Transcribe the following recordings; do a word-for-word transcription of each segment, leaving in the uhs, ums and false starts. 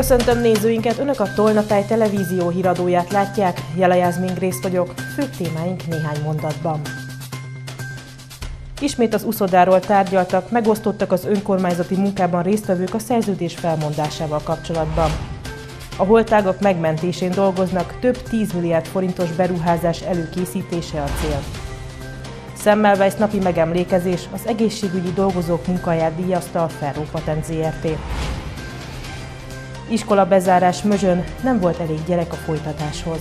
Köszöntöm nézőinket, Önök a Tolnatáj televízió híradóját látják, Jele Jászmin Grész vagyok, főbb témáink néhány mondatban. Ismét az uszodáról tárgyaltak, megosztottak az önkormányzati munkában résztvevők a szerződés felmondásával kapcsolatban. A holtágak megmentésén dolgoznak, több tíz milliárd forintos beruházás előkészítése a cél. Semmelweis napi megemlékezés, az egészségügyi dolgozók munkáját díjazta a Ferró Patent zé er té. Iskola bezárás Mözsön, nem volt elég gyerek a folytatáshoz.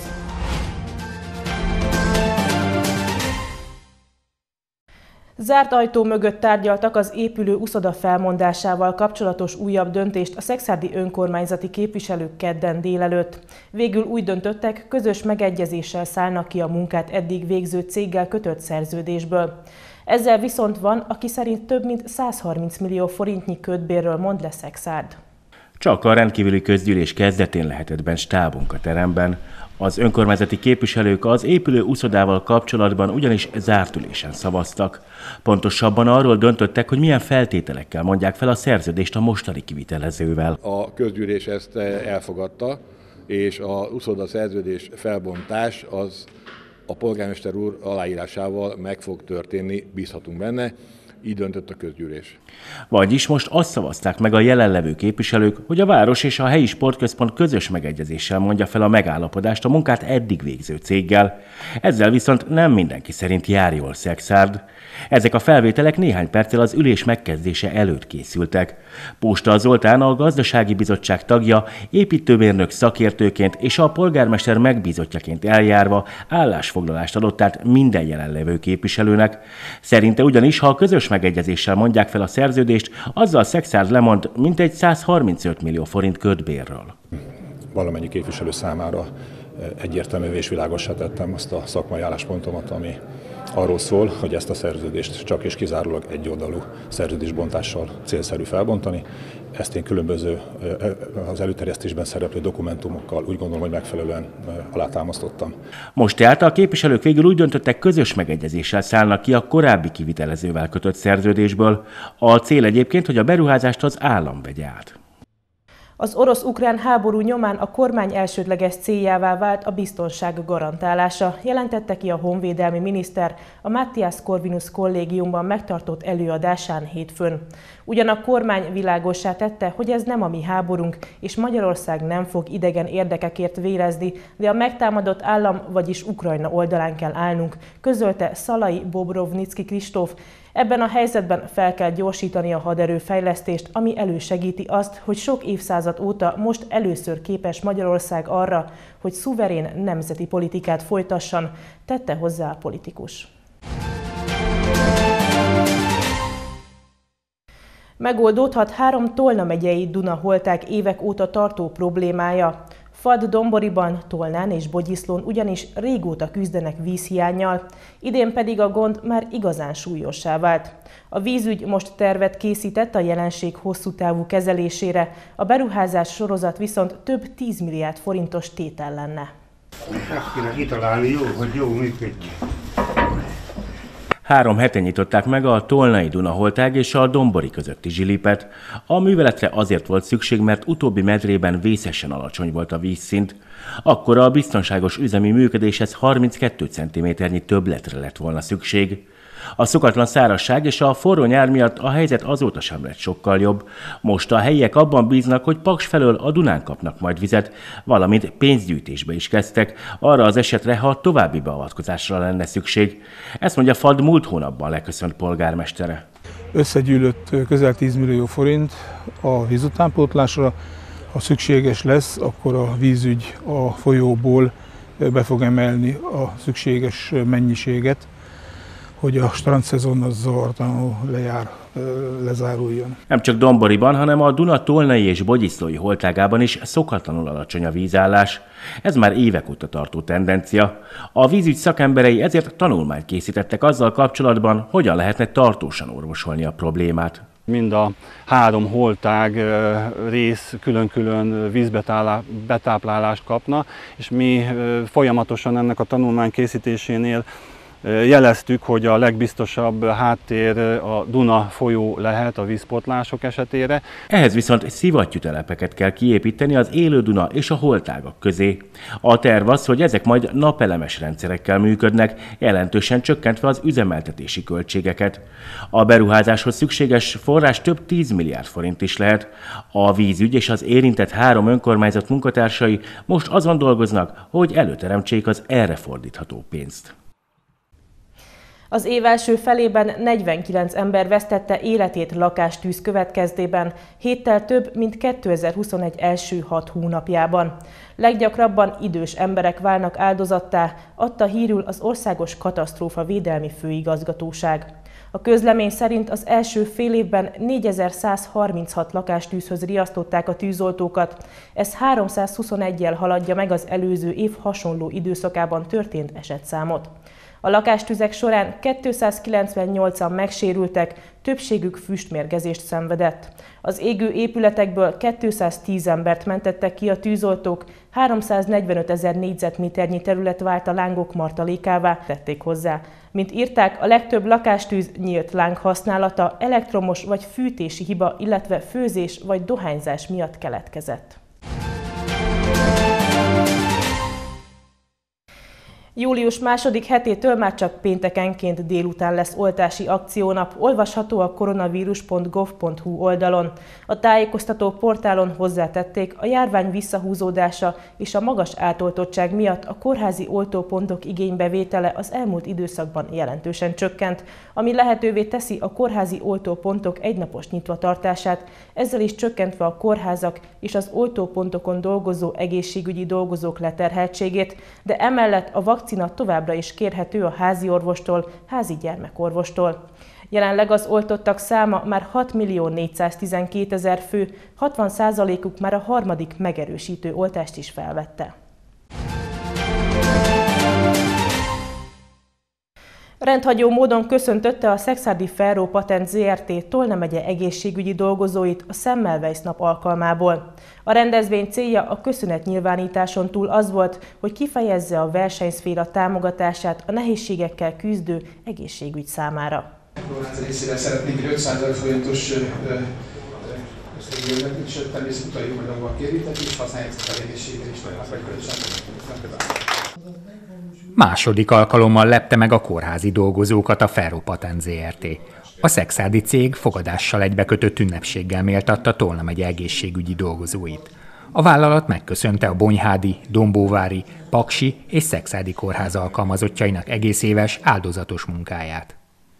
Zárt ajtó mögött tárgyaltak az épülő uszoda felmondásával kapcsolatos újabb döntést a szekszárdi önkormányzati képviselők kedden délelőtt. Végül úgy döntöttek, közös megegyezéssel szállnak ki a munkát eddig végző céggel kötött szerződésből. Ezzel viszont van, aki szerint több mint száz harminc millió forintnyi kötbérről mond le Szekszárd. Csak a rendkívüli közgyűlés kezdetén lehetett benn stábunk a teremben. Az önkormányzati képviselők az épülő uszodával kapcsolatban ugyanis zárt ülésen szavaztak. Pontosabban arról döntöttek, hogy milyen feltételekkel mondják fel a szerződést a mostani kivitelezővel. A közgyűlés ezt elfogadta, és a uszoda szerződés felbontás az a polgármester úr aláírásával meg fog történni, bízhatunk benne. Így döntött a közgyűlés. Vagyis most azt szavazták meg a jelenlevő képviselők, hogy a város és a helyi sportközpont közös megegyezéssel mondja fel a megállapodást a munkát eddig végző céggel. Ezzel viszont nem mindenki szerint jár jól Szekszárd. Ezek a felvételek néhány perccel az ülés megkezdése előtt készültek. Pósta Zoltán, a gazdasági bizottság tagja, építőmérnök szakértőként és a polgármester megbízottjaként eljárva állásfoglalást adott át minden jelenlevő képviselőnek. Szerinte ugyanis, ha a közös megegyezéssel mondják fel a szerződést, azzal Szekszárd lemond mintegy száz harmincöt millió forint kötbérről. Valamennyi képviselő számára egyértelművé és világossá tettem azt a szakmai álláspontomat, ami arról szól, hogy ezt a szerződést csak és kizárólag egyoldalú szerződésbontással célszerű felbontani. Ezt én különböző az előterjesztésben szereplő dokumentumokkal úgy gondolom, hogy megfelelően alátámasztottam. Most tehát a képviselők végül úgy döntöttek, közös megegyezéssel szállnak ki a korábbi kivitelezővel kötött szerződésből. A cél egyébként, hogy a beruházást az állam vegye át. Az orosz-ukrán háború nyomán a kormány elsődleges céljává vált a biztonság garantálása, jelentette ki a honvédelmi miniszter a Matthias Corvinus kollégiumban megtartott előadásán hétfőn. Ugyan a kormány világossá tette, hogy ez nem a mi háborunk, és Magyarország nem fog idegen érdekekért vérezni, de a megtámadott állam, vagyis Ukrajna oldalán kell állnunk, közölte Szalai Bobrovnicki Kristóf. Ebben a helyzetben fel kell gyorsítani a haderőfejlesztést, ami elősegíti azt, hogy sok évszázad óta most először képes Magyarország arra, hogy szuverén nemzeti politikát folytasson, tette hozzá a politikus. Megoldódhat három Tolna megyei Duna-holtág évek óta tartó problémája. Fad, Domboriban, Tolnán és Bogyiszlón ugyanis régóta küzdenek vízhiánnyal, idén pedig a gond már igazán súlyossá vált. A vízügy most tervet készített a jelenség hosszú távú kezelésére, a beruházás sorozat viszont több tíz milliárd forintos tétel lenne. Azt kéne kitalálni, jó, hogy jó működjön. Három hete nyitották meg a Tolnai Duna-holtág és a Dombori közötti zsilipet. A műveletre azért volt szükség, mert utóbbi medrében vészesen alacsony volt a vízszint. Akkor a biztonságos üzemi működéshez harminckettő centiméternyi többletre lett volna szükség. A szokatlan szárazság és a forró nyár miatt a helyzet azóta sem lett sokkal jobb. Most a helyiek abban bíznak, hogy Paks felől a Dunán kapnak majd vizet, valamint pénzgyűjtésbe is kezdtek, arra az esetre, ha további beavatkozásra lenne szükség. Ezt mondja Fad múlt hónapban leköszönt polgármestere. Összegyűlött közel tíz millió forint a vízutánpótlásra. Ha szükséges lesz, akkor a vízügy a folyóból be fog emelni a szükséges mennyiséget, hogy a strandszezon az zavartalanul lejár, lezáruljon. Nem csak Domboriban, hanem a Duna tolnai és bogyiszlói holtágában is szokatlanul alacsony a vízállás. Ez már évek óta tartó tendencia. A vízügy szakemberei ezért tanulmányt készítettek azzal kapcsolatban, hogyan lehetne tartósan orvosolni a problémát. Mind a három holtág rész külön-külön vízbetáplálást kapna, és mi folyamatosan ennek a tanulmány készítésénél Jeleztük, hogy a legbiztosabb háttér a Duna folyó lehet a vízpotlások esetére. Ehhez viszont szivattyútelepeket kell kiépíteni az élő Duna és a holtágak közé. A terv az, hogy ezek majd napelemes rendszerekkel működnek, jelentősen csökkentve az üzemeltetési költségeket. A beruházáshoz szükséges forrás több tíz milliárd forint is lehet. A vízügy és az érintett három önkormányzat munkatársai most azon dolgoznak, hogy előteremtsék az erre fordítható pénzt. Az év első felében negyvenkilenc ember vesztette életét lakástűz következtében, héttel több, mint kétezer-huszonegy első hat hónapjában. Leggyakrabban idős emberek válnak áldozattá, adta hírül az Országos Katasztrófavédelmi Főigazgatóság. A közlemény szerint az első fél évben négyezer-százharminchat lakástűzhöz riasztották a tűzoltókat, ez háromszázhuszoneggyel haladja meg az előző év hasonló időszakában történt esetszámot. A lakástüzek során kétszázkilencvennyolcan megsérültek, többségük füstmérgezést szenvedett. Az égő épületekből kétszáztíz embert mentettek ki a tűzoltók, háromszáznegyvenötezer négyzetméternyi terület vált a lángok martalékává, tették hozzá. Mint írták, a legtöbb lakástűz nyílt láng használata, elektromos vagy fűtési hiba, illetve főzés vagy dohányzás miatt keletkezett. Július második hetétől már csak péntekenként délután lesz oltási akciónap, olvasható a koronavírus pont gov pont hu oldalon. A tájékoztató portálon hozzátették, a járvány visszahúzódása és a magas átoltottság miatt a kórházi oltópontok igénybevétele az elmúlt időszakban jelentősen csökkent, ami lehetővé teszi a kórházi oltópontok egynapos nyitvatartását, ezzel is csökkentve a kórházak és az oltópontokon dolgozó egészségügyi dolgozók leterheltségét, de emellett a vakcina továbbra is kérhető a házi orvostól, házi gyermekorvostól. Jelenleg az oltottak száma már hat millió négyszáztizenkétezer fő, hatvan százalékuk már a harmadik megerősítő oltást is felvette. Rendhagyó módon köszöntötte a Szekszárdi Ferro Patent zé er té Tolna megye egészségügyi dolgozóit a Semmelweis nap alkalmából. A rendezvény célja a köszönetnyilvánításon túl az volt, hogy kifejezze a versenyszféra támogatását a nehézségekkel küzdő egészségügy számára. A kórház részére szeretnénk egy ötszázezer forintos összegérgetni, és természetesen utaljuk majd abban a kérvítet, és használják ezt a egészségre is, vagy Második alkalommal lepte meg a kórházi dolgozókat a Ferro Patent zé er té. A szekszárdi cég fogadással egybekötött ünnepséggel méltatta Tolna megye egészségügyi dolgozóit. A vállalat megköszönte a bonyhádi, dombóvári, paksi és szekszárdi kórház alkalmazottjainak egész éves áldozatos munkáját.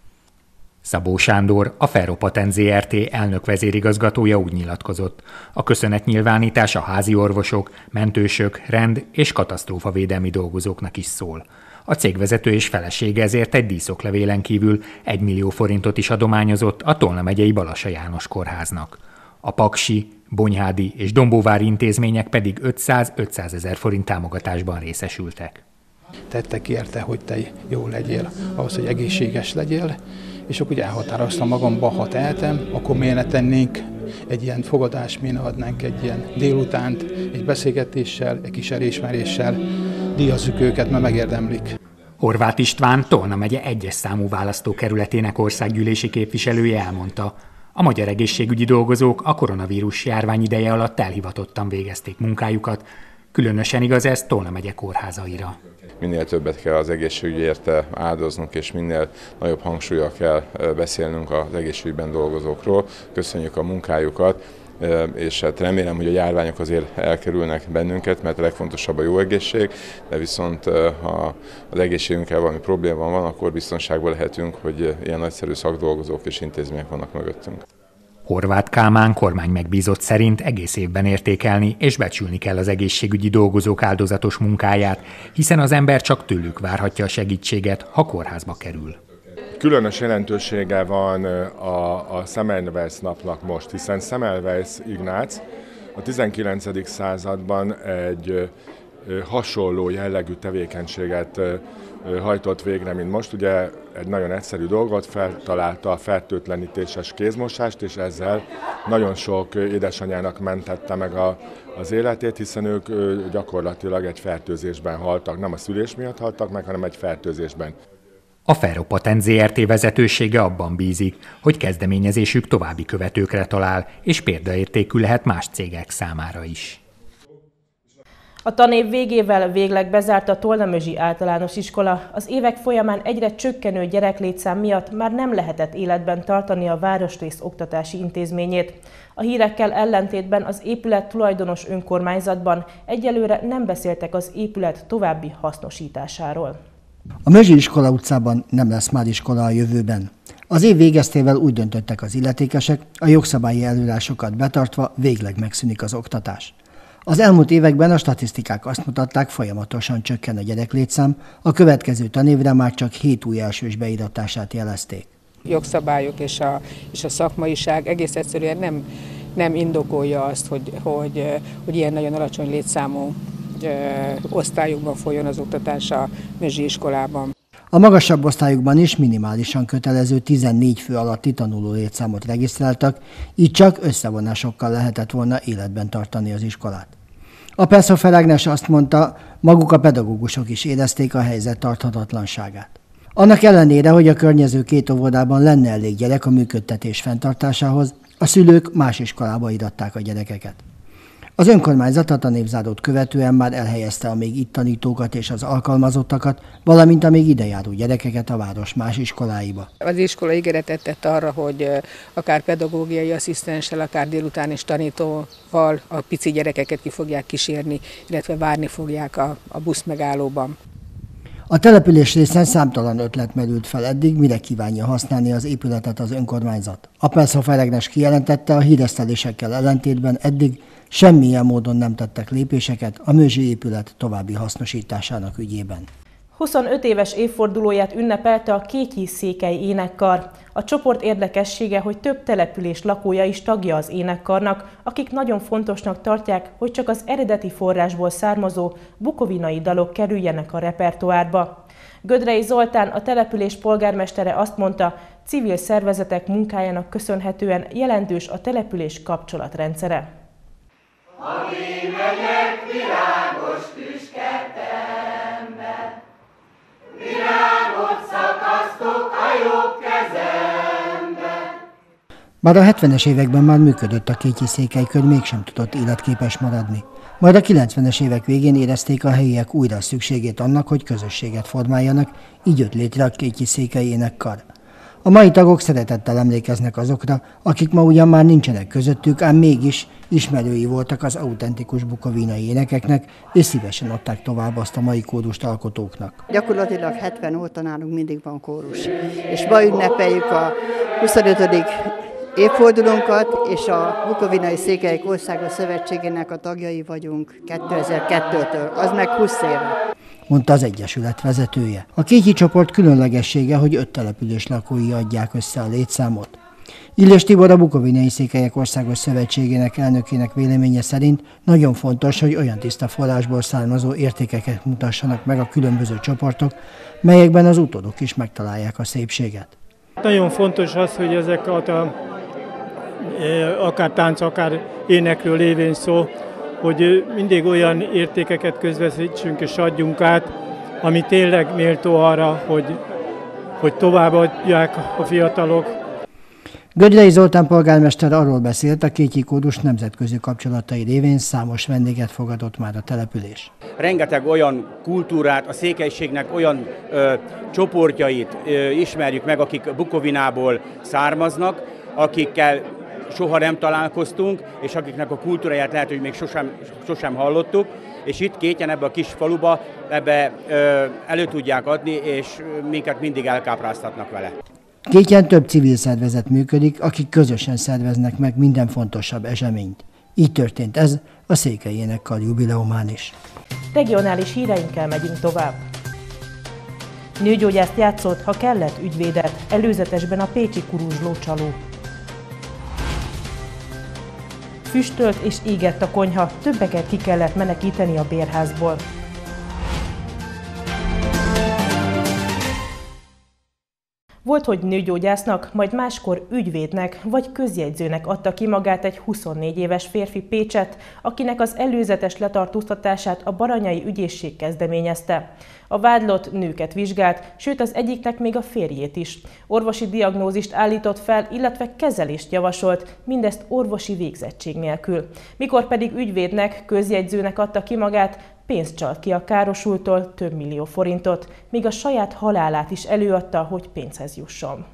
Szabó Sándor, a Ferro Patent zé er té elnök vezérigazgatója úgy nyilatkozott. A köszönetnyilvánítás a házi orvosok, mentősök, rend- és katasztrófavédelmi dolgozóknak is szól. A cégvezető és felesége ezért egy díszoklevélen kívül egy millió forintot is adományozott a Tolna megyei Balassa János kórháznak. A paksi, bonyhádi és dombóvári intézmények pedig ötszáz-ötszázezer forint támogatásban részesültek. Tettek érte, hogy te jó legyél, ahhoz, hogy egészséges legyél, és akkor ugye elhatároztam magamba, ha tehetem, akkor miért ne tennénk egy ilyen fogadást, miért ne adnánk egy ilyen délutánt, egy beszélgetéssel, egy kis elismeréssel, díjazzuk őket, mert megérdemlik. Horváth István, Tolna megye egyes számú választókerületének országgyűlési képviselője elmondta, a magyar egészségügyi dolgozók a koronavírus járvány ideje alatt elhivatottan végezték munkájukat, különösen igaz ez Tolna megye kórházaira. Minél többet kell az egészségügyért áldoznunk, és minél nagyobb hangsúllyal kell beszélnünk az egészségügyben dolgozókról. Köszönjük a munkájukat, és hát remélem, hogy a járványok azért elkerülnek bennünket, mert a legfontosabb a jó egészség, de viszont ha az egészségünkkel valami probléma van, akkor biztonságban lehetünk, hogy ilyen nagyszerű szakdolgozók és intézmények vannak mögöttünk. Horváth Kálmán kormány megbízott szerint egész évben értékelni és becsülni kell az egészségügyi dolgozók áldozatos munkáját, hiszen az ember csak tőlük várhatja a segítséget, ha kórházba kerül. Különös jelentősége van a, a Semmelweis napnak most, hiszen Semmelweis Ignác a tizenkilencedik században egy hasonló jellegű tevékenységet hajtott végre, mint most. Ugye egy nagyon egyszerű dolgot, feltalálta a fertőtlenítéses kézmosást, és ezzel nagyon sok édesanyának mentette meg a, az életét, hiszen ők gyakorlatilag egy fertőzésben haltak. Nem a szülés miatt haltak meg, hanem egy fertőzésben. A Ferropatent zé er té vezetősége abban bízik, hogy kezdeményezésük további követőkre talál, és példaértékű lehet más cégek számára is. A tanév végével végleg bezárt a Tolnamözsi általános iskola. Az évek folyamán egyre csökkenő gyereklétszám miatt már nem lehetett életben tartani a városrész oktatási intézményét. A hírekkel ellentétben az épület tulajdonos önkormányzatban egyelőre nem beszéltek az épület további hasznosításáról. A Mözsi Iskola utcában nem lesz már iskola a jövőben. Az év végeztével úgy döntöttek az illetékesek, a jogszabályi előírásokat betartva végleg megszűnik az oktatás. Az elmúlt években a statisztikák azt mutatták, folyamatosan csökken a gyereklétszám, a következő tanévre már csak hét új elsős beiratását jelezték. Jogszabályok és a, és a szakmaiság egész egyszerűen nem, nem indokolja azt, hogy, hogy, hogy ilyen nagyon alacsony létszámú ö, osztályokban folyjon az oktatás a Mözsi iskolában. A magasabb osztályokban is minimálisan kötelező tizennégy fő alatti tanuló létszámot regisztráltak, így csak összevonásokkal lehetett volna életben tartani az iskolát. A Perszófer Ágnes azt mondta, maguk a pedagógusok is érezték a helyzet tarthatatlanságát. Annak ellenére, hogy a környező két óvodában lenne elég gyerek a működtetés fenntartásához, a szülők más iskolába iratták a gyerekeket. Az önkormányzat a tanévzárót követően már elhelyezte a még itt tanítókat és az alkalmazottakat, valamint a még idejáró gyerekeket a város más iskoláiba. Az iskola ígéretet tett arra, hogy akár pedagógiai asszisztenssel, akár délután is tanítóval a pici gyerekeket ki fogják kísérni, illetve várni fogják a, a buszmegállóban. A település részen számtalan ötlet merült fel eddig, mire kívánja használni az épületet az önkormányzat. A Perszófer Ágnes kijelentette, a híresztelésekkel ellentétben eddig semmilyen módon nem tettek lépéseket a Mözsi épület további hasznosításának ügyében. huszonöt éves évfordulóját ünnepelte a Kétyi Székely Énekkar. A csoport érdekessége, hogy több település lakója is tagja az énekkarnak, akik nagyon fontosnak tartják, hogy csak az eredeti forrásból származó bukovinai dalok kerüljenek a repertoárba. Gödrei Zoltán, a település polgármestere azt mondta, civil szervezetek munkájának köszönhetően jelentős a település kapcsolatrendszere. A vémegyek virágos tüskertembe, virágot szakasztok a jobb kezembe. Bár a hetvenes években már működött a Kétyi Székelykör, mégsem tudott életképes maradni. Majd a kilencvenes évek végén érezték a helyiek újra szükségét annak, hogy közösséget formáljanak, így jött létre a Kétyi Székely Énekkar. A mai tagok szeretettel emlékeznek azokra, akik ma ugyan már nincsenek közöttük, ám mégis ismerői voltak az autentikus bukovinai énekeknek, és szívesen adták tovább azt a mai kórust alkotóknak. Gyakorlatilag hetven óta nálunk mindig van kórus, és ma ünnepeljük a huszonötödik évfordulónkat, és a Bukovinai Székelyek Országos Szövetségének a tagjai vagyunk kétezer-kettőtől, az meg húsz éve. Mondta az egyesület vezetője. A Kétyi csoport különlegessége, hogy öt település lakói adják össze a létszámot. Illés Tibor, a Bukovinai Székelyek Országos Szövetségének elnökének véleménye szerint nagyon fontos, hogy olyan tiszta forrásból származó értékeket mutassanak meg a különböző csoportok, melyekben az utódok is megtalálják a szépséget. Nagyon fontos az, hogy ezek a, akár tánc, akár énekről lévén szó, hogy mindig olyan értékeket közvetítsünk és adjunk át, ami tényleg méltó arra, hogy, hogy továbbadják a fiatalok. Gödrei Zoltán polgármester arról beszélt, a Kétyi kórus nemzetközi kapcsolatai révén számos vendéget fogadott már a település. Rengeteg olyan kultúrát, a székelységnek olyan ö, csoportjait ö, ismerjük meg, akik Bukovinából származnak, akikkel soha nem találkoztunk, és akiknek a kultúráját lehet, hogy még sosem, sosem hallottuk, és itt Kétyen, ebbe a kis faluba ebbe ö, elő tudják adni, és minket mindig elkápráztatnak vele. Kétyen több civil szervezet működik, akik közösen szerveznek meg minden fontosabb eseményt. Így történt ez a Székely Énekkar jubileumán is. Regionális híreinkkel megyünk tovább. Nőgyógyászt játszott, ha kellett ügyvédet, előzetesben a pécsi kuruzsló csaló. Füstölt és égett a konyha, többeket ki kellett menekíteni a bérházból. Volt, hogy nőgyógyásznak, majd máskor ügyvédnek vagy közjegyzőnek adta ki magát egy huszonnégy éves férfi Pécsett, akinek az előzetes letartóztatását a baranyai ügyészség kezdeményezte. A vádlott nőket vizsgált, sőt az egyiknek még a férjét is. Orvosi diagnózist állított fel, illetve kezelést javasolt, mindezt orvosi végzettség nélkül. Mikor pedig ügyvédnek, közjegyzőnek adta ki magát, pénzt csalt ki a károsultól, több millió forintot, míg a saját halálát is előadta, hogy pénzhez jusson.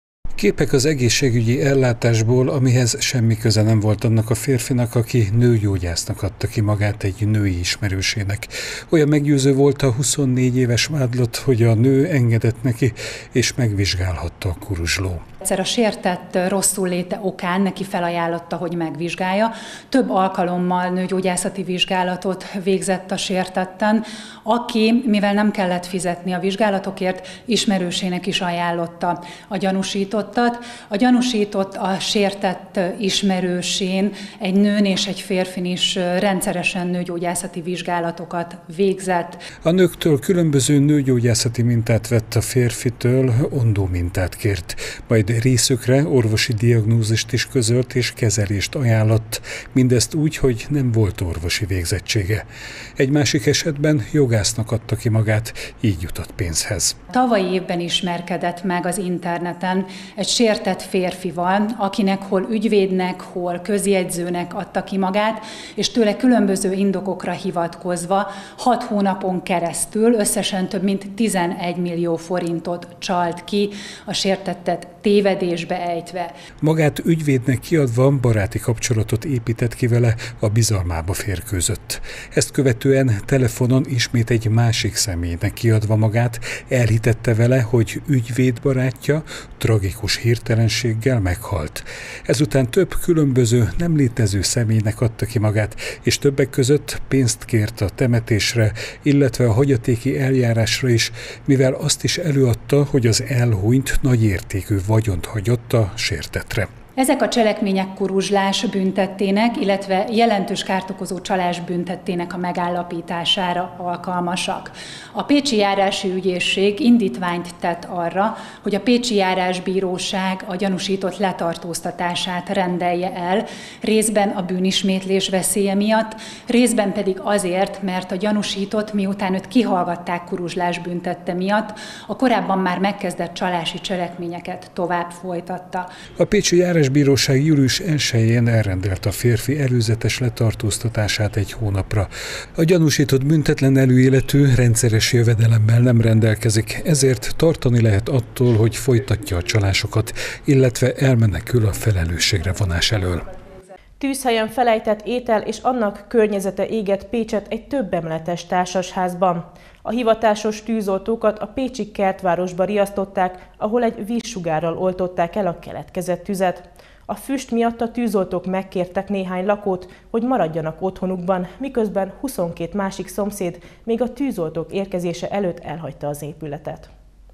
Képek az egészségügyi ellátásból, amihez semmi köze nem volt annak a férfinak, aki nőgyógyásznak adta ki magát egy női ismerősének. Olyan meggyőző volt a huszonnégy éves vádlott, hogy a nő engedett neki, és megvizsgálhatta a kuruzsló. Egyszer a sértett rosszul léte okán neki felajánlotta, hogy megvizsgálja. Több alkalommal nőgyógyászati vizsgálatot végzett a sértetten, aki, mivel nem kellett fizetni a vizsgálatokért, ismerősének is ajánlotta a gyanúsítottat. A gyanúsított a sértett ismerősén egy nőn és egy férfin is rendszeresen nőgyógyászati vizsgálatokat végzett. A nőktől különböző nőgyógyászati mintát vett, a férfitől ondó mintát kért, majd részükre orvosi diagnózist is közölt és kezelést ajánlott, mindezt úgy, hogy nem volt orvosi végzettsége. Egy másik esetben jogásznak adta ki magát, így jutott pénzhez. Tavalyi évben ismerkedett meg az interneten egy sértett férfival, akinek hol ügyvédnek, hol közjegyzőnek adta ki magát, és tőle különböző indokokra hivatkozva hat hónapon keresztül összesen több mint tizenegy millió forintot csalt ki, a sértettet tévedésbe ejtve. Magát ügyvédnek kiadva baráti kapcsolatot épített ki vele, a bizalmába férkőzött. Ezt követően telefonon ismét egy másik személynek kiadva magát, elhitette vele, hogy ügyvéd barátja tragikus hirtelenséggel meghalt. Ezután több különböző, nem létező személynek adta ki magát, és többek között pénzt kért a temetésre, illetve a hagyatéki eljárásra is, mivel azt is előadta, hogy az elhunyt nagyértékű vagyont hagyott a sértettre. Ezek a cselekmények kuruzslás büntettének, illetve jelentős kárt okozó csalás büntettének a megállapítására alkalmasak. A Pécsi Járási Ügyészség indítványt tett arra, hogy a Pécsi Járásbíróság a gyanúsított letartóztatását rendelje el, részben a bűnismétlés veszélye miatt, részben pedig azért, mert a gyanúsított, miután őt kihallgatták kuruzslás büntette miatt, a korábban már megkezdett csalási cselekményeket tovább folytatta. A Pécsi Járásbíróság július elsején elrendelte a férfi előzetes letartóztatását egy hónapra. A gyanúsított büntetlen előéletű, rendszeres jövedelemmel nem rendelkezik, ezért tartani lehet attól, hogy folytatja a csalásokat, illetve elmenekül a felelősségre vonás elől. Tűzhelyen felejtett étel és annak környezete égett Pécsett egy több emeletes társasházban. A hivatásos tűzoltókat a pécsi Kertvárosba riasztották, ahol egy vízsugárral oltották el a keletkezett tüzet. A füst miatt a tűzoltók megkértek néhány lakót, hogy maradjanak otthonukban, miközben huszonkét másik szomszéd még a tűzoltók érkezése előtt elhagyta az épületet.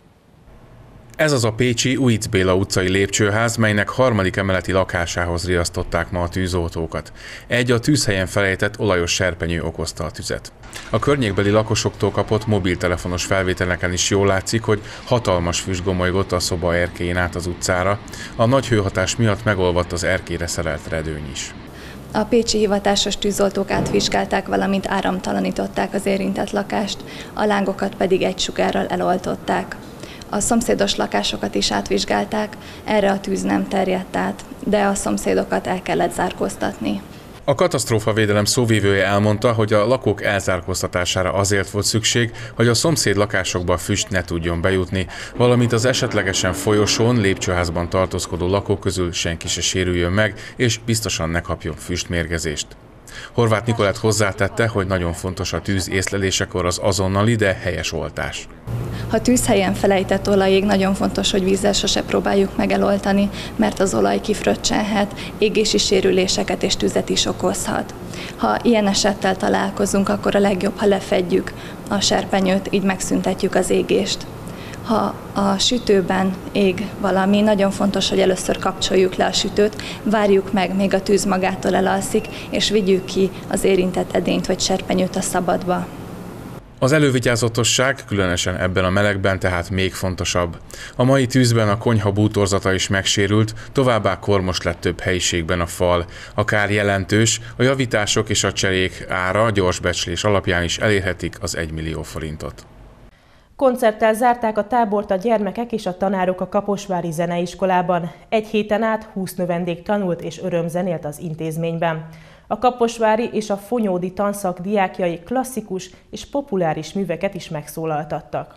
Ez az a pécsi Újc Béla utcai lépcsőház, melynek harmadik emeleti lakásához riasztották ma a tűzoltókat. Egy a tűzhelyen felejtett olajos serpenyő okozta a tüzet. A környékbeli lakosoktól kapott mobiltelefonos felvételeken is jól látszik, hogy hatalmas füst gomolygott a szoba erkélyén át az utcára. A nagy hőhatás miatt megolvadt az erkélyre szerelt redőny is. A pécsi hivatásos tűzoltók átvizsgálták, valamint áramtalanították az érintett lakást, a lángokat pedig egy sugárral eloltották. A szomszédos lakásokat is átvizsgálták, erre a tűz nem terjedt át, de a szomszédokat el kellett zárkóztatni. A katasztrófavédelem szóvivője elmondta, hogy a lakók elzárkóztatására azért volt szükség, hogy a szomszéd lakásokba a füst ne tudjon bejutni, valamint az esetlegesen folyosón, lépcsőházban tartózkodó lakók közül senki se sérüljön meg, és biztosan ne kapjon füstmérgezést. Horváth Nikolett hozzátette, hogy nagyon fontos a tűz észlelésekor az azonnali, de helyes oltás. Ha tűzhelyen felejtett olajég, nagyon fontos, hogy vízzel sose próbáljuk meg eloltani, mert az olaj kifröccsenhet, égési sérüléseket és tüzet is okozhat. Ha ilyen esettel találkozunk, akkor a legjobb, ha lefedjük a serpenyőt, így megszüntetjük az égést. Ha a sütőben ég valami, nagyon fontos, hogy először kapcsoljuk le a sütőt, várjuk meg, még a tűz magától elalszik, és vigyük ki az érintett edényt vagy serpenyőt a szabadba. Az elővigyázatosság különösen ebben a melegben tehát még fontosabb. A mai tűzben a konyha bútorzata is megsérült, továbbá kormos lett több helyiségben a fal. A kár jelentős, a javítások és a cserék ára gyors becslés alapján is elérhetik az egymillió forintot. Koncerttel zárták a tábort a gyermekek és a tanárok a Kaposvári Zeneiskolában. Egy héten át húsz növendék tanult és örömzenélt az intézményben. A kaposvári és a fonyódi tanszak diákjai klasszikus és populáris műveket is megszólaltattak.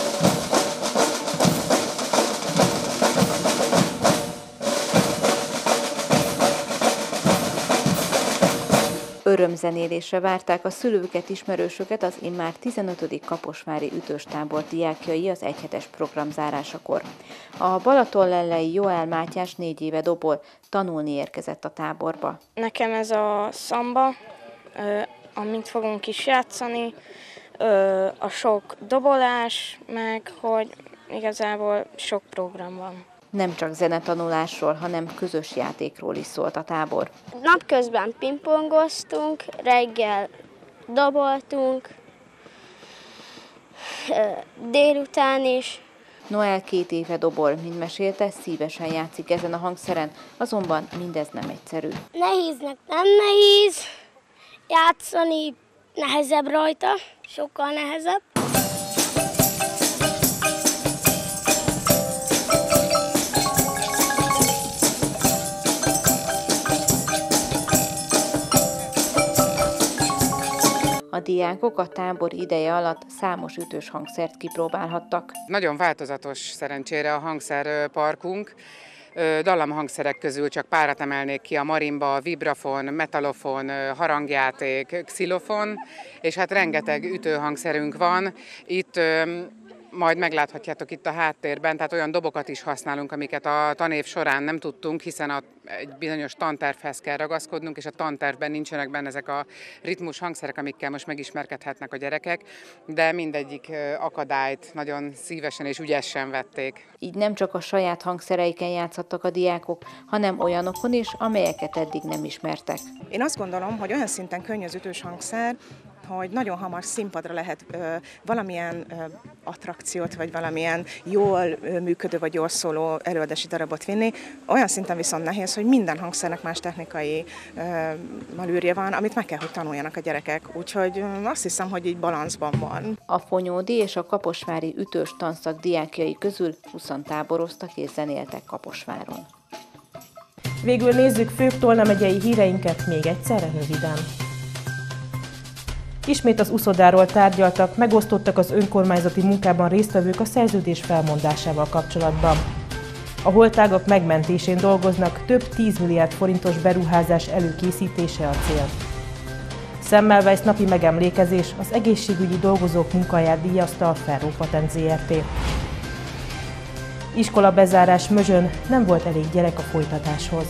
Örömzenélésre várták a szülőket, ismerősöket az immár tizenötödik kaposvári ütős tábor diákjai az egyhetes program zárásakor. A Balatonlellei Joel Mátyás négy éve dobol, tanulni érkezett a táborba. Nekem ez a szamba, amit fogunk is játszani, a sok dobolás, meg hogy igazából sok program van. Nem csak zenetanulásról, hanem közös játékról is szólt a tábor. Napközben pingpongoztunk, reggel doboltunk, délután is. Noel két éve dobol, mint mesélte, szívesen játszik ezen a hangszeren, azonban mindez nem egyszerű. Nehéznek nem nehéz, játszani nehezebb rajta, sokkal nehezebb. A diákok a tábor ideje alatt számos ütős hangszert kipróbálhattak. Nagyon változatos szerencsére a hangszerparkunk. Dallamhangszerek közül csak párat emelnék ki: a marimba, vibrafon, metalofon, harangjáték, xilofon, és hát rengeteg ütőhangszerünk van. Itt majd megláthatjátok itt a háttérben, tehát olyan dobokat is használunk, amiket a tanév során nem tudtunk, hiszen a, egy bizonyos tantervhez kell ragaszkodnunk, és a tantervben nincsenek benne ezek a ritmus hangszerek, amikkel most megismerkedhetnek a gyerekek, de mindegyik akadályt nagyon szívesen és ügyesen vették. Így nem csak a saját hangszereiken játszhattak a diákok, hanem olyanokon is, amelyeket eddig nem ismertek. Én azt gondolom, hogy olyan szinten könnyű az ütős hangszer, hogy nagyon hamar színpadra lehet ö, valamilyen ö, attrakciót, vagy valamilyen jól ö, működő, vagy jól szóló előadási darabot vinni. Olyan szinten viszont nehéz, hogy minden hangszernek más technikai ö, malűrje van, amit meg kell, hogy tanuljanak a gyerekek. Úgyhogy ö, azt hiszem, hogy így balanszban van. A fonyódi és a kaposvári ütős tanszak diákjai közül húszan táboroztak és zenéltek Kaposváron. Végül nézzük főbb Tolna megyei híreinket még egyszerre röviden. Ismét az uszodáról tárgyaltak, megosztottak az önkormányzati munkában résztvevők a szerződés felmondásával kapcsolatban. A holtágak megmentésén dolgoznak, több tíz milliárd forintos beruházás előkészítése a cél. Semmelweis napi megemlékezés, az egészségügyi dolgozók munkáját díjazta a Ferro-Patent zé er té. Iskola bezárás Mözsön, nem volt elég gyerek a folytatáshoz.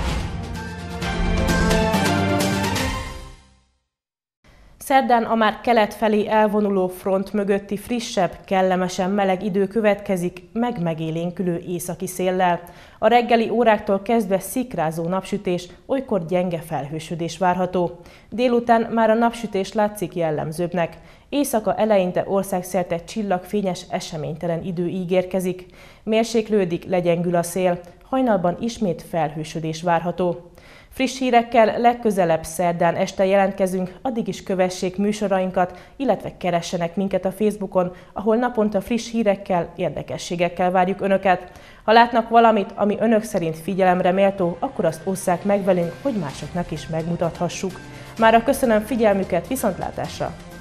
Szerdán a már kelet felé elvonuló front mögötti frissebb, kellemesen meleg idő következik, meg megélénkülő északi széllel. A reggeli óráktól kezdve szikrázó napsütés, olykor gyenge felhősödés várható. Délután már a napsütés látszik jellemzőbbnek. Éjszaka eleinte országszerte csillagfényes, eseménytelen idő ígérkezik. Mérséklődik, legyengül a szél, hajnalban ismét felhősödés várható. Friss hírekkel legközelebb szerdán este jelentkezünk, addig is kövessék műsorainkat, illetve keressenek minket a Facebookon, ahol naponta friss hírekkel, érdekességekkel várjuk Önöket. Ha látnak valamit, ami Önök szerint figyelemre méltó, akkor azt osszák meg velünk, hogy másoknak is megmutathassuk. Mára köszönöm figyelmüket, viszontlátásra!